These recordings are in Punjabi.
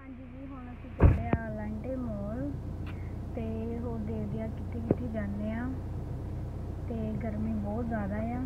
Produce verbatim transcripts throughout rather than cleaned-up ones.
ਹਾਂਜੀ ਜੀ, ਹੁਣ ਅਸੀਂ ਚੱਲੇ ਆ ਲਾਂਟੇ ਮੋਲ ਤੇ ਹੋਰ ਦੇਖਦੇ ਆ ਕਿੱਥੇ ਕਿੱਥੇ ਜਾਂਦੇ ਆ ਤੇ ਗਰਮੀ ਬਹੁਤ ਜ਼ਿਆਦਾ ਆ।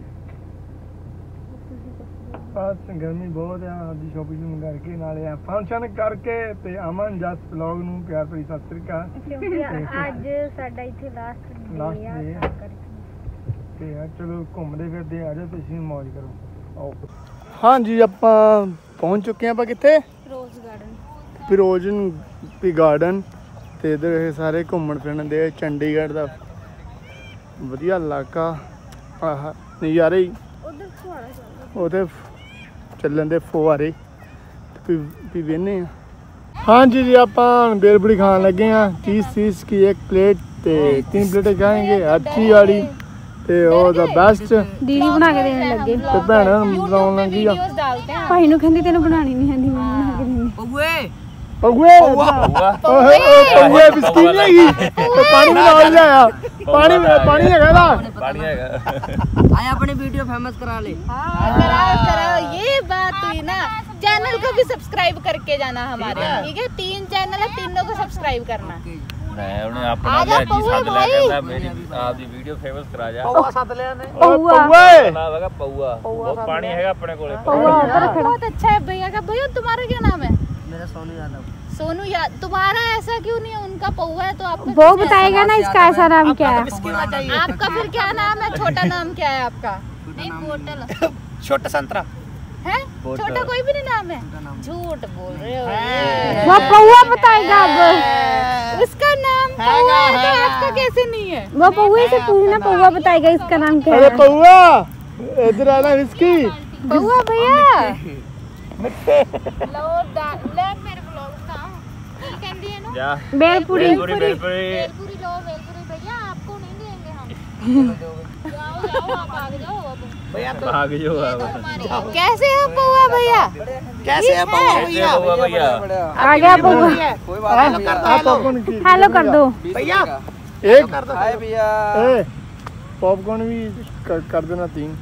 ਬਸ ਗਰਮੀ ਬਹੁਤ ਆ। ਆਪਦੀ ਸ਼ੋਪਿੰਗ ਕਰਕੇ ਨਾਲੇ ਆ ਫੰਕਸ਼ਨ ਕਰਕੇ ਤੇ ਅਮਨ ਜਸ ਵਲੌਗ ਨੂੰ ਪਿਆਰ ਭਰੀ ਸਤਿ ਸ੍ਰੀ ਅਕਾਲ। ਕਿਉਂਕਿ ਅੱਜ ਸਾਡਾ ਇੱਥੇ ਲਾਸਟ ਡੇ ਆ ਕਰਕੇ ਤੇ ਚਲੋ ਘੁੰਮਦੇ ਫਿਰਦੇ ਆ ਜਾਓ, ਤੁਸੀਂ ਮੌਜ ਕਰੋ। ਆਓ ਹਾਂਜੀ, ਆਪਾਂ ਪਹੁੰਚ ਚੁੱਕੇ ਆਪਾਂ ਕਿੱਥੇ? ਫਿਰੋਜ਼ ਗਾਰਡਨ। ਫਿਰੋਜ਼ਨ ਵੀ ਗਾਰਡਨ ਤੇ ਇਧਰ ਇਹ ਸਾਰੇ ਘੁੰਮਣ ਫਿਰਨ ਦੇ ਚੰਡੀਗੜ੍ਹ ਦਾ ਵਧੀਆ ਇਲਾਕਾ। ਆਹ ਨਜ਼ਾਰੇ ਹੀ ਉਧਰ ਫੁਹਾਰਾ ਚੱਲਦਾ, ਉਹਦੇ ਚੱਲਣ ਦੇ ਫੁਹਾਰੇ ਵੀ ਵੇਨੇ ਆ। ਹਾਂਜੀ जी, ਆਪਾਂ बेलपूरी खान लगे हैं। तीस तीस की एक प्लेट ते तीन प्लेटें खाएंगे अच्छी वाली ते ਉਹ ਦਾ ਬੈਸਟ ਦੀਦੀ ਬਣਾ ਕੇ ਦੇਣ ਲੱਗੇ ਤੇ ਭੈਣਾਂ ਨੂੰ ਬਣਾਉਣ ਲੱਗੀ ਆ। ਭਾਈ ਨੂੰ ਕਹਿੰਦੀ ਤੈਨੂੰ ਬਣਾਣੀ ਨਹੀਂ ਆਂਦੀ, ਮੈਂ ਬਣਾ ਕੇ ਦਿੰਦੀ। ਪਊਏ ਪਊਏ ਪਊਏ ਬਿਸਕੀ ਨਹੀਂ ਹੈਗੀ, ਪਾਣੀ ਨਾਲ ਲਿਆਇਆ। ਪਾਣੀ ਪਾਣੀ ਹੈਗਾ ਦਾ पानी हैगा। आया अपनी वीडियो फेमस करा ले। हाँ कराओ कराओ, ये बात हुई ना। चैनल को भी सब्सक्राइब करके जाना हमारे, ठीक है? तीन चैनल है, तीनों को सब्सक्राइब करना। नहीं उन्हें अपना ले जी साथ ले के मेरी आपकी वीडियो फेमस करा जा। पौवा साथ ले आने। पौवा ना होगा पौवा, बहुत पानी हैगा अपने कोले। बहुत अच्छा है भैया का। भैया तुम्हारा क्या नाम है? मेरा सोनू यादव। सोनू यादव। तुम्हारा ऐसा क्यों नहीं है? उनका पौवा है तो आपका वो बताएगा ना इसका ऐसा नाम क्या है। आपका फिर क्या नाम है? छोटा नाम क्या है आपका? नहीं बोतल छोटा संतरा है। छोटा कोई भी नहीं नाम है, झूठ बोल रहे हो। वो पौवा बताएगा अब। उसका नाम पौवा है तो आपका कैसे नहीं है? वो पौवे से पूछना, पौवा बताएगा इसका नाम क्या अरे है। पौवा इधर आना इसकी पौवा भैया लो दा ले मेरे ब्लॉग का की कहंदी है नो जा बेलपूरी बेलपूरी बेलपूरी बेलपूरी लो। बेलपूरी भैया आपको नहीं देंगे हम। जाओ जाओ आप आगे जाओ अब भैया तो भाग जो अब कैसे है पौवा भैया? कैसे है पौवा कैसे हुआ भैया? आ गया पौवा। कोई बात नहीं करता। पॉपकॉर्न की हेलो कर दो भैया एक कर दो। हाय भैया। ए पॉपकॉर्न भी कर, कर देना तीन।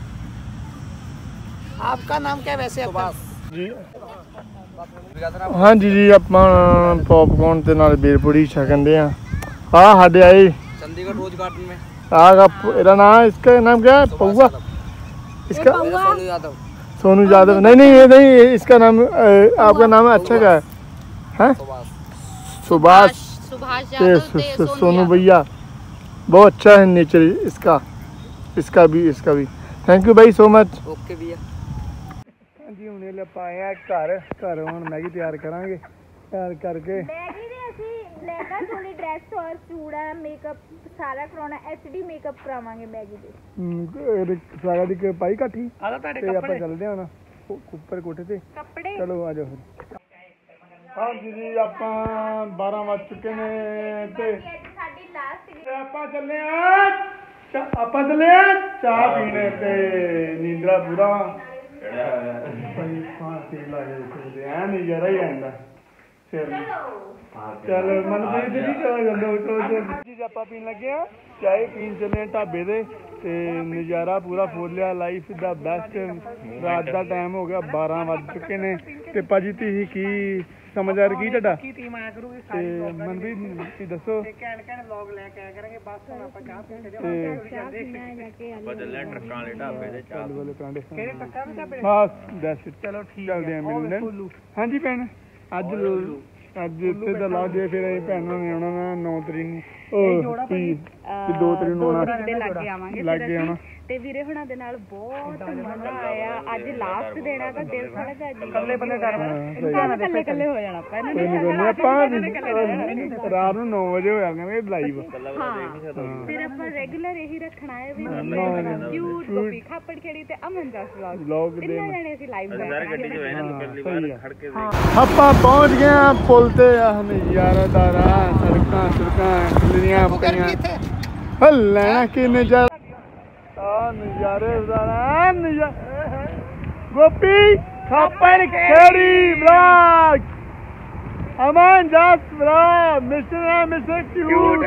आपका नाम क्या है वैसे? जी हाँ जी जी, ਆਪਾਂ ਪੌਪਕੌਰਨ ਤੇ ਨਾਲ ਬੇਲਪੂਰੀ ਛਕਦੇ ਆ। ਆ ਸਾਡੇ ਆਏ चंडीगढ़ रोज गार्डन में। आगा मेरा नाम, इसका नाम क्या है? पौवा। इसका सोनू यादव। सोनू यादव नहीं नहीं ये नहीं, इसका नाम आपका नाम है अच्छा क्या है? हैं सुभाष। सुभाष ये यादव सो, ते सो, सोनू सोनू भैया बहुत अच्छा है नेचर इसका, इसका भी इसका भी थैंक यू भाई सो मच। ओके भैया। जी हुणे ਆਪਾਂ ਆਏ ਆ ਘਰ। ਘਰ ਹੁਣ ਮੈਗੀ ਤਿਆਰ ਕਰਾਂਗੇ। ਤਿਆਰ ਕਰਕੇ मैगी ने ਅਸੀਂ ਲਹਿੰਗਾ ਚੋਲੀ ਡਰੈਸ ਔਰ ਚੂੜਾ ਮੇਕਅਪ ਸਾਰਾ ਕਰਾਉਣਾ। ਐਚਡੀ ਮੇਕਅਪ ਕਰਾਵਾਂਗੇ ਮੈਗੀ ਦੇ। ਸਾਰਾ ਦੀ ਪਾਈ ਕਾਠੀ ਆਦਾ ਤੁਹਾਡੇ ਤੇ ਆਪਾਂ ਚੱਲਦੇ ਹਾਂ ਹੁਣ ਉੱਪਰ ਕੋਠੇ ਤੇ। ਕੱਪੜੇ ਚਲੋ ਆ ਜਾਓ ਫਿਰ। ਹਾਂਜੀ ਜੀ, ਆਪਾਂ ਬਾਰਾਂ ਵੱਜ ਚੁੱਕੇ ਨੇ ਤੇ ਸਾਡੀ ਲਾਸਟ ਆਪਾਂ ਚੱਲੇ ਆ ਆਪਾਂ ਚੱਲੇ ਆ ਚਾਹ ਪੀਣੇ ਤੇ ਨੀਂਦਰਾ ਪੂਰਾ ਭਾਈ ਫਾਂਸੀ ਲਾ ਕੇ ਐ ਨਜ਼ਾਰਾ ਹੀ ਆਉਂਦਾ। चल मनप्रीत जी चलो जी, ਆਪਾਂ ਪੀਣ ਲੱਗੇ ਆ ਚਾਹ। ਪੀਣ ਚੱਲੇ ਆ ਢਾਬੇ ਦੇ ਤੇ ਨਜ਼ਾਰਾ ਪੂਰਾ ਫੁੱਲ ਲਿਆ। ਲਾਈਫ ਦਾ ਬੈਸਟ। ਰਾਤ ਦਾ ਟਾਈਮ ਹੋ ਗਿਆ, ਬਾਰਾਂ ਵੱਜ ਚੁੱਕੇ ਨੇ ਤੇ ਭਾਜੀ ਤੁਸੀਂ ਕੀ ਸਮਝ ਆ ਰਹੀ ਕੀ ਤੁਹਾਡਾ ਕੀ ਟੀਮ ਆਇਆ ਕਰੂਗੀ ਤੇ ਮਨਪ੍ਰੀਤ ਤੁਸੀਂ ਦੱਸੋ। ਤੇ ਕਹਿਣ ਕਹਿਣ ਵਲੌਗ ਲੈ ਕੇ ਆਇਆ ਕਰਾਂਗੇ। ਬਸ ਹੁਣ ਆਪਾਂ ਚਾਹ ਪੀਣ ਤੇ ਬਦਲੇ ਟਰੱਕਾਂ ਵਾਲੇ ਢਾਬੇ ਦੇ ਚਾਹ ਵਾਲੇ ਕਾਂਡੇ ਕਿਹੜੇ ਟੱਕਾ ਵੀ ਚਾਹ ਬਸ ਦੈਟਸ ਇਟ। ਚਲੋ ਠੀਕ ਚੱਲਦੇ ਆ ਮਿਲਣ। ਹਾਂਜੀ ਭੈਣ, ਅੱਜ ਅੱਜ ਇੱਥੇ ਦਾ ਲਾ ਜੇ ਫਿਰ ਅਸੀਂ ਭੈਣਾਂ ਨੇ ਆਉਣਾ ਨਾ ਨੌ ਤਰੀਕ ਨੂੰ। ਉਹ ਵੀ ਦੋ ਤਰੀਕ ਨੂੰ ਆਉਣਾ ਦੇ ਲੱਗੇ ਆਵਾਂਗੇ ਲੱਗੇ ਆਉਣਾ ਤੇ ਵੀਰੇ ਹੁਣਾਂ ਦੇ ਨਾਲ ਬਹੁਤ ਮਜ਼ਾ ਆਇਆ। ਅੱਜ ਲਾਸਟ ਦੇਣਾ ਤਾਂ ਦਿਲ ਥੋੜਾ ਜਿਹਾ ਜੀ ਕੱਲੇ ਬੰਦੇ ਡਰ ਇਨਸਾਨ ਕੱਲੇ ਕੱਲੇ ਹੋ ਜਾਣਾ ਆਪਾਂ ਇਹਨਾਂ ਨੇ। ਆਪਾਂ ਰਾਤ ਨੂੰ ਨੌ ਵਜੇ ਹੋਇਆ ਕਰਾਂਗੇ ਲਾਈਵ। ਫਿਰ ਆਪਾਂ ਰੈਗੂਲਰ ਇਹੀ ਰੱਖਣਾ ਹੈ ਵੀ ਕਿਊਟ ਗੋਪੀ ਖਾਪੜ ਖੇੜੀ ਤੇ ਅਮਨ ਜਸ ਵਲੌਗ ਦੇ ਤਿੰਨਾਂ ਜਣੇ ਅਸੀਂ ਲਾਈਵ ਸਾਰੇ ਗੱਡੀ ਚ ਬਹਿਣਾ ਤੋਂ ਪਹਿਲੀ ਵਾਰ ਖੜ ਕੇ ਆਪਾਂ ਪਹੁੰਚ ਗਏ ਆ ਪੁਲ ਤੇ। ਆਹ ਨਜ਼ਾਰਾ ਦਾ ਰਾਹ, ਸੜਕਾਂ ਸੜਕਾਂ ਖੁੱਲੀਆਂ ਪਈਆਂ। ਹੱਲਣਾ ਕਿ ਨਜ਼ਾਰਾ ਆ ਨਜ਼ਾਰੇ ਦਾ ਨਜ਼ਾਰਾ। Gopi Khapar Kheri vlog Aman Jas vlog mister mister cute.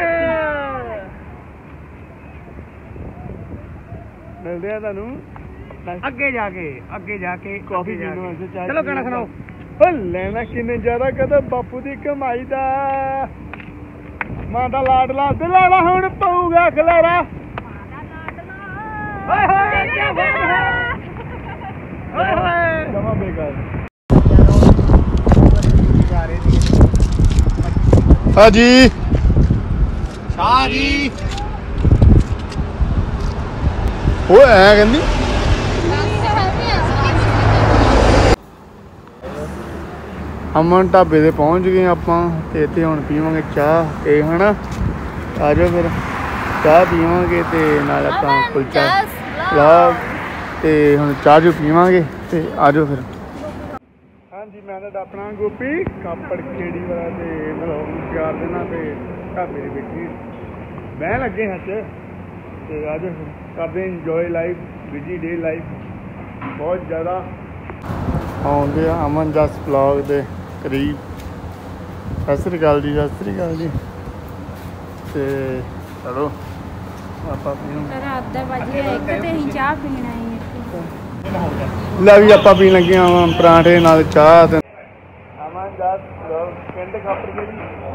ਮਿਲਦੇ ਆ ਤੁਹਾਨੂੰ ਅੱਗੇ ਜਾ ਕੇ। ਅੱਗੇ ਜਾ ਕੇ ਕਾਫੀ ਪੀਣ ਵਾਸਤੇ। ਚਲੋ ਗਾਣਾ ਸੁਣਾਓ। ਓ ਲੈਣਾ ਕਿੰਨੇ ਜ਼ਿਆਦਾ ਕਦੇ ਬਾਪੂ ਦੀ ਕਮਾਈ ਦਾ ਮਾਂ ਦਾ ਲਾਡਲਾ ਦਿਲਾਰਾ ਹੁਣ ਪਊਗਾ ਖਲਾਰਾ ਓਏ ਹੋਏ ਕੀ ਬਾਤ ਹੈ ਓਏ ਹੋਏ ਜਮਾ ਬੇਕਾਰ ਹਾਜੀ ਸ਼ਾਹ ਜੀ ਓਏ ਐ ਕਹਿੰਦੀ ਅਮਨ ਢਾਬੇ ਤੇ ਪਹੁੰਚ ਗਏ ਆਪਾਂ ਤੇ ਇੱਥੇ ਹੁਣ ਪੀਵਾਂਗੇ ਚਾਹ ਤੇ ਹਨਾ ਆ ਜਾਓ ਫਿਰ ਚਾਹ ਪੀਵਾਂਗੇ ਤੇ ਨਾਲ ਆਪਾਂ ਕੁਲਚਾ ਵਲੌਗ ਤੇ ਹੁਣ ਚਾਹ ਜੋ ਪੀਵਾਂਗੇ ਤੇ ਆ ਜਾਓ ਫਿਰ ਹਾਂਜੀ ਮੈਂ ਤੁਹਾਡਾ ਆਪਣਾ ਗੋਪੀ ਕਾਪੜ ਖੇੜੀ ਵਾਲਾ ਤੇ ਵਲੌਗ ਨੂੰ ਪਿਆਰ ਦੇਣਾ ਤੇ ਢਾਬੇ ਦੇ ਬੈਠੀ ਬਹਿਣ ਲੱਗੇ ਹੱਥ ਤੇ ਆ ਜਾਓ ਫਿਰ ਕਰਦੇ enjoy life busy day life ਬਹੁਤ ਜ਼ਿਆਦਾ ਆਉਂਦੇ ਆ ਅਮਨ ਜਸ ਵਲੌਗ ਦੇ ਕਰੀਬ ਸਤਿ ਸ੍ਰੀ ਅਕਾਲ ਜੀ ਸਤਿ ਸ੍ਰੀ ਅਕਾਲ ਜੀ ਤੇ ਚਲੋ ਆਪਾਂ ਪੀਣ ਰਾਤ ਦਾ ਵਜੇ ਇੱਕ ਤੇ ਅਸੀਂ ਚਾਹ ਪੀਣ ਆਏ ਲੈ ਵੀ ਆਪਾਂ ਪੀਣ ਲੱਗੇ ਆ ਪਰਾਂਠੇ ਨਾਲ ਚਾਹ ਤੇ ਅਮਨ ਜਸ ਵਲੌਗ ਪਿੰਡ ਖਾਪਰ ਜੀ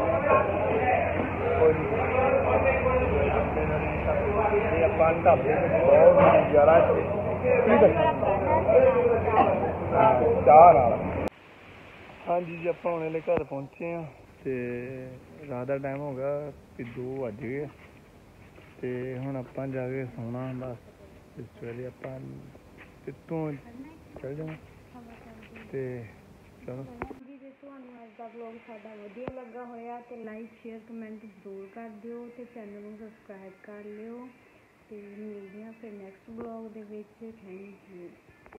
ਇਹ ਆਪਾਂ ਢਾਬੇ ਤੇ ਬਹੁਤ ਨਜ਼ਾਰਾ ਕੀ ਦੱਸਾਂ ਚਾਹ ਨਾਲ ਹਾਂਜੀ ਜੀ ਆਪਾਂ ਹੁਣ ਇਹਲੇ ਘਰ ਪਹੁੰਚੇ ਆ ਤੇ ਰਾਤ ਦਾ ਟਾਈਮ ਹੋ ਗਿਆ ਕਿ ਦੋ ਵੱਜ ਗਏ ਤੇ ਹੁਣ ਆਪਾਂ ਜਾ ਕੇ ਸੌਣਾ ਬਸ ਇਸ ਵੇਲੇ ਆਪਾਂ ਇੱਥੋਂ ਚੱਲ ਜਾਣਾ ਤੇ ਚਲੋ ਜੀ ਜੇ ਤੁਹਾਨੂੰ ਅੱਜ ਦਾ ਵਲੌਗ ਸਾਡਾ ਵਧੀਆ ਲੱਗਾ ਹੋਇਆ ਤੇ ਲਾਈਕ ਸ਼ੇਅਰ ਕਮੈਂਟ ਜ਼ਰੂਰ ਕਰ ਦਿਓ ਤੇ ਚੈਨਲ ਨੂੰ ਸਬਸਕ੍ਰਾਈਬ ਕਰ ਲਿਓ ਤੇ ਮਿਲਦੇ ਹਾਂ ਫਿਰ ਨੈਕਸਟ ਵਲੌਗ ਦੇ ਵਿੱਚ ਥੈਂਕ ਯੂ।